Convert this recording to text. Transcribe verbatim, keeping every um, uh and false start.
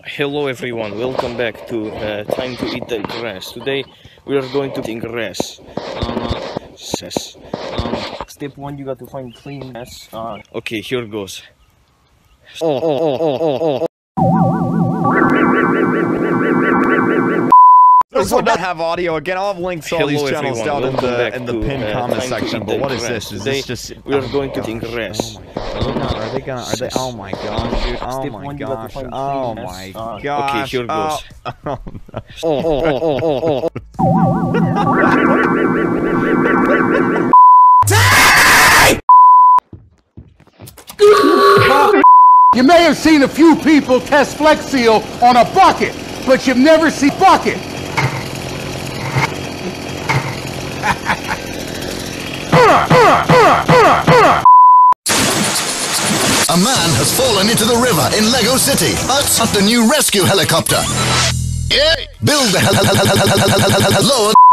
Hello everyone, welcome back to uh, Time to Eat the Grass. Today we are going to eat grass. Um, um, step one, you got to find clean grass. Uh, okay, here goes. Oh, oh, oh, oh, oh, oh. This one doesn't have audio. Again, I'll have links to all these channels down in the in the pinned comment section. But what is this? Is this just? We are going to eat grass. Are they gonna? Are they? Oh my gosh! Oh my gosh! Oh my gosh! Okay, here goes. Oh, oh, oh, oh, oh, oh. You may have seen a few people test Flex Seal on a bucket, but you've never seen bucket. A man has fallen into the river in Lego City. That's the new rescue helicopter. Yeah. Build the hel hel hel hel hel hel hel hel